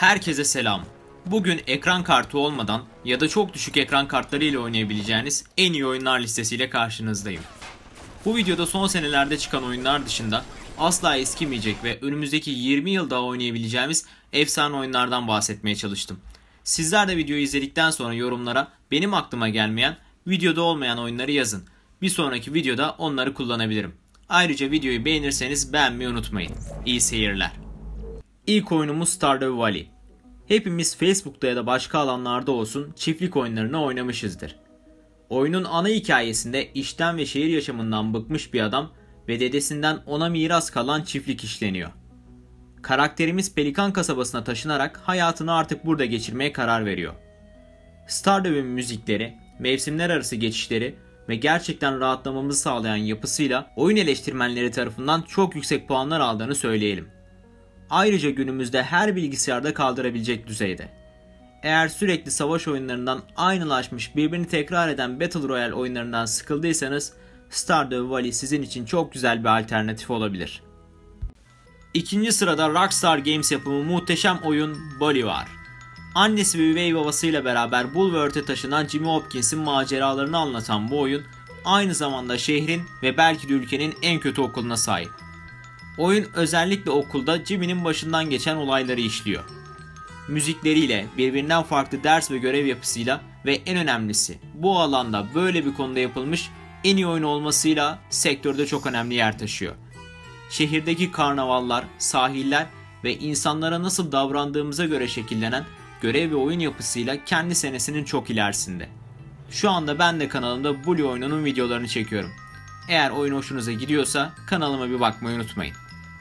Herkese selam. Bugün ekran kartı olmadan ya da çok düşük ekran kartları ile oynayabileceğiniz en iyi oyunlar listesiyle karşınızdayım. Bu videoda son senelerde çıkan oyunlar dışında asla eskimeyecek ve önümüzdeki 20 yıl daha oynayabileceğimiz efsane oyunlardan bahsetmeye çalıştım. Sizler de videoyu izledikten sonra yorumlara benim aklıma gelmeyen, videoda olmayan oyunları yazın. Bir sonraki videoda onları kullanabilirim. Ayrıca videoyu beğenirseniz beğenmeyi unutmayın. İyi seyirler. İlk oyunumuz Stardew Valley. Hepimiz Facebook'ta ya da başka alanlarda olsun çiftlik oyunlarını oynamışızdır. Oyunun ana hikayesinde işten ve şehir yaşamından bıkmış bir adam ve dedesinden ona miras kalan çiftlik işleniyor. Karakterimiz Pelikan kasabasına taşınarak hayatını artık burada geçirmeye karar veriyor. Stardew'in müzikleri, mevsimler arası geçişleri ve gerçekten rahatlamamızı sağlayan yapısıyla oyun eleştirmenleri tarafından çok yüksek puanlar aldığını söyleyelim. Ayrıca günümüzde her bilgisayarda kaldırabilecek düzeyde. Eğer sürekli savaş oyunlarından aynılaşmış birbirini tekrar eden Battle Royale oyunlarından sıkıldıysanız Stardew Valley sizin için çok güzel bir alternatif olabilir. İkinci sırada Rockstar Games yapımı muhteşem oyun Bully var. Annesi ve üvey babasıyla beraber Bulworth'e taşınan Jimmy Hopkins'in maceralarını anlatan bu oyun aynı zamanda şehrin ve belki de ülkenin en kötü okuluna sahip. Oyun özellikle okulda Jimmy'nin başından geçen olayları işliyor. Müzikleriyle, birbirinden farklı ders ve görev yapısıyla ve en önemlisi bu alanda böyle bir konuda yapılmış en iyi oyun olmasıyla sektörde çok önemli yer taşıyor. Şehirdeki karnavallar, sahiller ve insanlara nasıl davrandığımıza göre şekillenen görev ve oyun yapısıyla kendi senesinin çok ilerisinde. Şu anda ben de kanalımda Bully oyununun videolarını çekiyorum. Eğer oyun hoşunuza gidiyorsa kanalıma bir bakmayı unutmayın.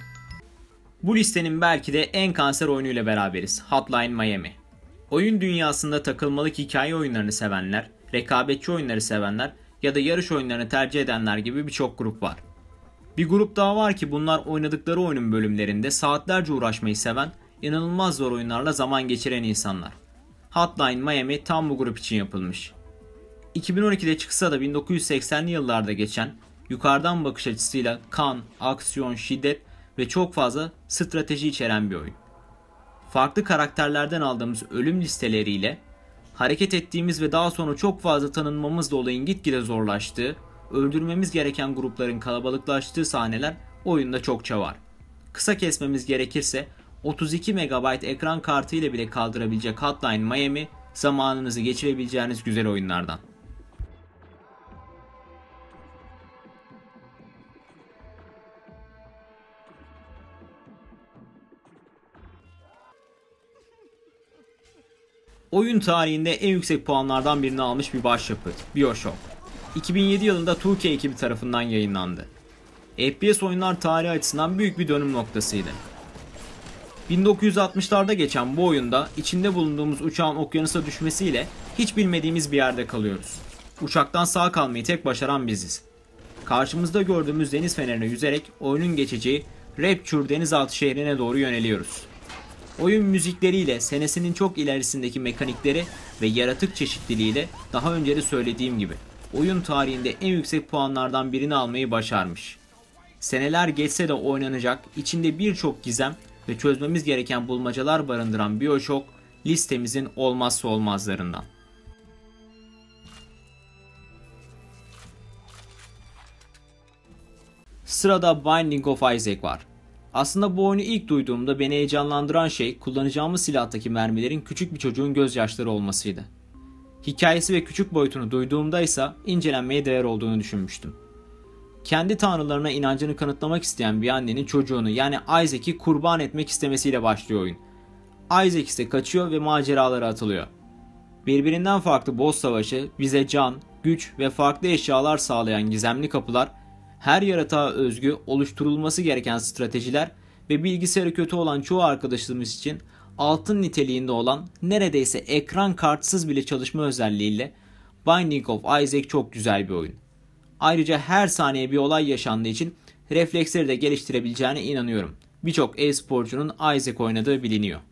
Bu listenin belki de en kanser oyunuyla beraberiz. Hotline Miami. Oyun dünyasında takılmalık hikaye oyunlarını sevenler, rekabetçi oyunları sevenler ya da yarış oyunlarını tercih edenler gibi birçok grup var. Bir grup daha var ki bunlar oynadıkları oyunun bölümlerinde saatlerce uğraşmayı seven, inanılmaz zor oyunlarla zaman geçiren insanlar. Hotline Miami tam bu grup için yapılmış. 2012'de çıksa da 1980'li yıllarda geçen, yukarıdan bakış açısıyla kan, aksiyon, şiddet ve çok fazla strateji içeren bir oyun. Farklı karakterlerden aldığımız ölüm listeleriyle hareket ettiğimiz ve daha sonra çok fazla tanınmamızla olayın gitgide zorlaştığı, öldürmemiz gereken grupların kalabalıklaştığı sahneler oyunda çokça var. Kısa kesmemiz gerekirse 32 MB ekran kartı ile bile kaldırabilecek Hotline Miami zamanınızı geçirebileceğiniz güzel oyunlardan. Oyun tarihinde en yüksek puanlardan birini almış bir başyapıt, BioShock. 2007 yılında 2K ekibi tarafından yayınlandı. FPS oyunlar tarihi açısından büyük bir dönüm noktasıydı. 1960'larda geçen bu oyunda içinde bulunduğumuz uçağın okyanusa düşmesiyle hiç bilmediğimiz bir yerde kalıyoruz. Uçaktan sağ kalmayı tek başaran biziz. Karşımızda gördüğümüz deniz fenerine yüzerek oyunun geçeceği Rapture denizaltı şehrine doğru yöneliyoruz. Oyun müzikleriyle, senesinin çok ilerisindeki mekanikleri ve yaratık çeşitliliğiyle daha önce de söylediğim gibi oyun tarihinde en yüksek puanlardan birini almayı başarmış. Seneler geçse de oynanacak, içinde birçok gizem ve çözmemiz gereken bulmacalar barındıran BioShock listemizin olmazsa olmazlarından. Sırada Binding of Isaac var. Aslında bu oyunu ilk duyduğumda beni heyecanlandıran şey kullanacağımız silahtaki mermilerin küçük bir çocuğun gözyaşları olmasıydı. Hikayesi ve küçük boyutunu duyduğumda ise incelenmeye değer olduğunu düşünmüştüm. Kendi tanrılarına inancını kanıtlamak isteyen bir annenin çocuğunu yani Isaac'i kurban etmek istemesiyle başlıyor oyun. Isaac ise kaçıyor ve maceralara atılıyor. Birbirinden farklı boss savaşı bize can, güç ve farklı eşyalar sağlayan gizemli kapılar, her yaratığa özgü oluşturulması gereken stratejiler ve bilgisayarı kötü olan çoğu arkadaşımız için altın niteliğinde olan neredeyse ekran kartsız bile çalışma özelliğiyle Binding of Isaac çok güzel bir oyun. Ayrıca her saniye bir olay yaşandığı için refleksleri de geliştirebileceğine inanıyorum. Birçok e-sporcunun Isaac oynadığı biliniyor.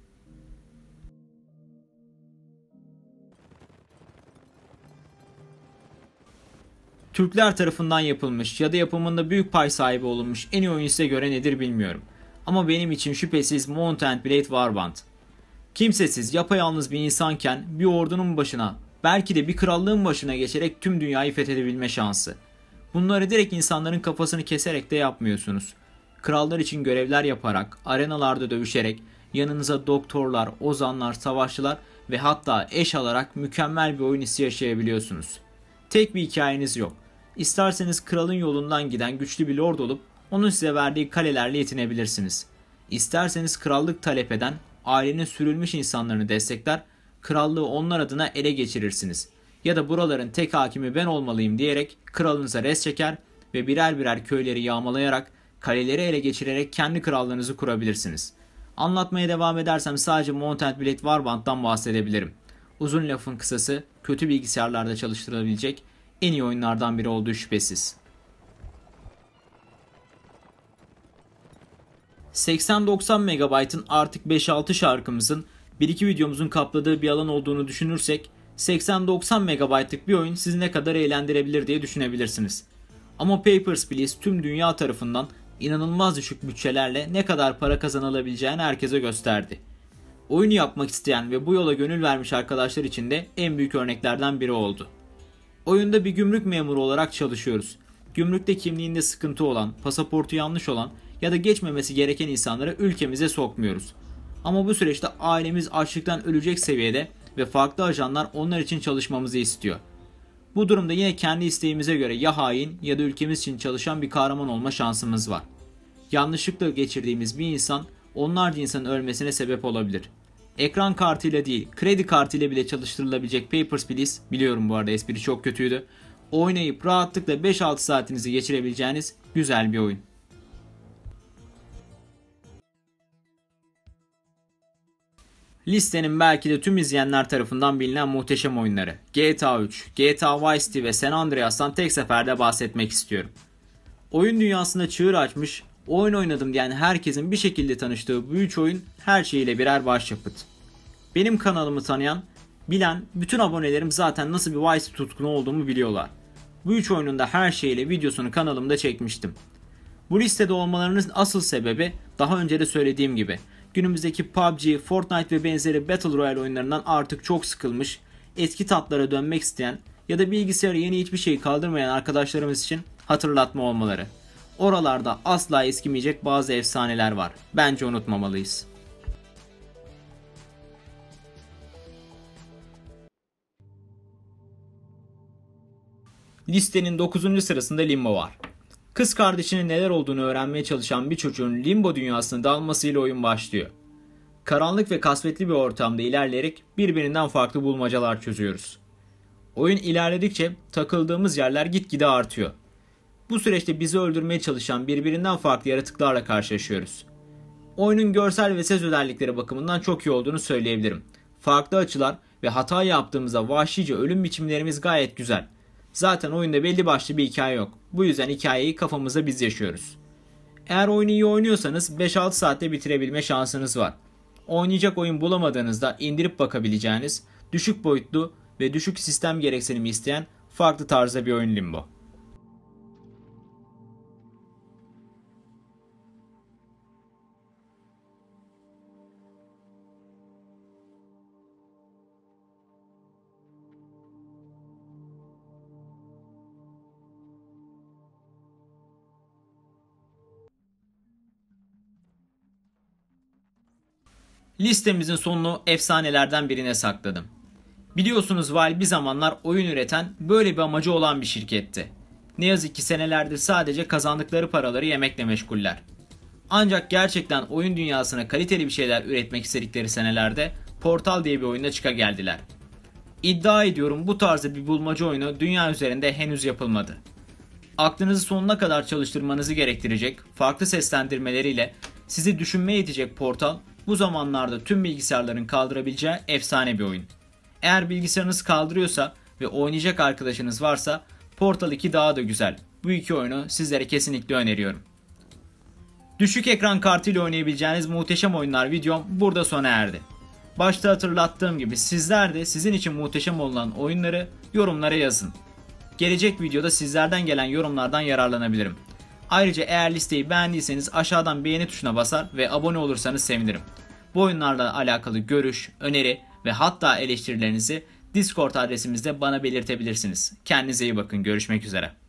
Türkler tarafından yapılmış ya da yapımında büyük pay sahibi olunmuş en iyi oyun size göre nedir bilmiyorum. Ama benim için şüphesiz Mount & Blade Warband. Kimsesiz, yapayalnız bir insanken bir ordunun başına, belki de bir krallığın başına geçerek tüm dünyayı fethedebilme şansı. Bunları direkt insanların kafasını keserek de yapmıyorsunuz. Krallar için görevler yaparak, arenalarda dövüşerek, yanınıza doktorlar, ozanlar, savaşçılar ve hatta eş alarak mükemmel bir oyun hissi yaşayabiliyorsunuz. Tek bir hikayeniz yok. İsterseniz kralın yolundan giden güçlü bir lord olup onun size verdiği kalelerle yetinebilirsiniz. İsterseniz krallık talep eden, ailenin sürülmüş insanlarını destekler, krallığı onlar adına ele geçirirsiniz. Ya da buraların tek hakimi ben olmalıyım diyerek kralınıza res çeker ve birer birer köyleri yağmalayarak, kaleleri ele geçirerek kendi krallığınızı kurabilirsiniz. Anlatmaya devam edersem sadece Mount & Blade Warband'dan bahsedebilirim. Uzun lafın kısası, kötü bilgisayarlarda çalıştırılabilecek en iyi oyunlardan biri olduğu şüphesiz. 80-90 MB'ın artık 5-6 şarkımızın 1-2 videomuzun kapladığı bir alan olduğunu düşünürsek 80-90 MB'lık bir oyun sizi ne kadar eğlendirebilir diye düşünebilirsiniz. Ama Papers, Please tüm dünya tarafından inanılmaz düşük bütçelerle ne kadar para kazanılabileceğini herkese gösterdi. Oyunu yapmak isteyen ve bu yola gönül vermiş arkadaşlar için de en büyük örneklerden biri oldu. Oyunda bir gümrük memuru olarak çalışıyoruz. Gümrükte kimliğinde sıkıntı olan, pasaportu yanlış olan ya da geçmemesi gereken insanları ülkemize sokmuyoruz. Ama bu süreçte ailemiz açlıktan ölecek seviyede ve farklı ajanlar onlar için çalışmamızı istiyor. Bu durumda yine kendi isteğimize göre ya hain ya da ülkemiz için çalışan bir kahraman olma şansımız var. Yanlışlıkla geçirdiğimiz bir insan onlarca insanın ölmesine sebep olabilir. Ekran kartıyla değil, kredi kartıyla bile çalıştırılabilecek Papers, Please, biliyorum bu arada espri çok kötüydü, oynayıp rahatlıkla 5-6 saatinizi geçirebileceğiniz güzel bir oyun. Listenin belki de tüm izleyenler tarafından bilinen muhteşem oyunları GTA 3, GTA Vice City ve San Andreas'tan tek seferde bahsetmek istiyorum. Oyun dünyasında çığır açmış, oyun oynadım diyen herkesin bir şekilde tanıştığı bu üç oyun her şeyiyle birer başyapıt. Benim kanalımı tanıyan, bilen bütün abonelerim zaten nasıl bir Vice City tutkunu olduğumu biliyorlar. Bu üç oyunun da her şeyiyle videosunu kanalımda çekmiştim. Bu listede olmalarının asıl sebebi daha önce de söylediğim gibi günümüzdeki PUBG, Fortnite ve benzeri Battle Royale oyunlarından artık çok sıkılmış, eski tatlara dönmek isteyen ya da bilgisayara yeni hiçbir şey kaldırmayan arkadaşlarımız için hatırlatma olmaları. Oralarda asla eskimeyecek bazı efsaneler var. Bence unutmamalıyız. Listenin 9. sırasında Limbo var. Kız kardeşinin neler olduğunu öğrenmeye çalışan bir çocuğun limbo dünyasına dalmasıyla oyun başlıyor. Karanlık ve kasvetli bir ortamda ilerleyerek birbirinden farklı bulmacalar çözüyoruz. Oyun ilerledikçe takıldığımız yerler gitgide artıyor. Bu süreçte bizi öldürmeye çalışan birbirinden farklı yaratıklarla karşılaşıyoruz. Oyunun görsel ve ses özellikleri bakımından çok iyi olduğunu söyleyebilirim. Farklı açılar ve hata yaptığımızda vahşice ölüm biçimlerimiz gayet güzel. Zaten oyunda belli başlı bir hikaye yok. Bu yüzden hikayeyi kafamızda biz yaşıyoruz. Eğer oyunu iyi oynuyorsanız 5-6 saatte bitirebilme şansınız var. Oynayacak oyun bulamadığınızda indirip bakabileceğiniz, düşük boyutlu ve düşük sistem gereksinimi isteyen farklı tarzda bir oyun Limbo. Listemizin sonunu efsanelerden birine sakladım. Biliyorsunuz Valve bir zamanlar oyun üreten böyle bir amacı olan bir şirketti. Ne yazık ki senelerdir sadece kazandıkları paraları yemekle meşguller. Ancak gerçekten oyun dünyasına kaliteli bir şeyler üretmek istedikleri senelerde Portal diye bir oyunda çıkageldiler. İddia ediyorum bu tarzda bir bulmaca oyunu dünya üzerinde henüz yapılmadı. Aklınızı sonuna kadar çalıştırmanızı gerektirecek farklı seslendirmeleriyle sizi düşünmeye itecek Portal bu zamanlarda tüm bilgisayarların kaldırabileceği efsane bir oyun. Eğer bilgisayarınız kaldırıyorsa ve oynayacak arkadaşınız varsa Portal 2 daha da güzel. Bu iki oyunu sizlere kesinlikle öneriyorum. Düşük ekran kartıyla oynayabileceğiniz muhteşem oyunlar videom burada sona erdi. Başta hatırlattığım gibi sizler de sizin için muhteşem olan oyunları yorumlara yazın. Gelecek videoda sizlerden gelen yorumlardan yararlanabilirim. Ayrıca eğer listeyi beğendiyseniz aşağıdan beğeni tuşuna basar ve abone olursanız sevinirim. Bu oyunlarla alakalı görüş, öneri ve hatta eleştirilerinizi Discord adresimizde bana belirtebilirsiniz. Kendinize iyi bakın. Görüşmek üzere.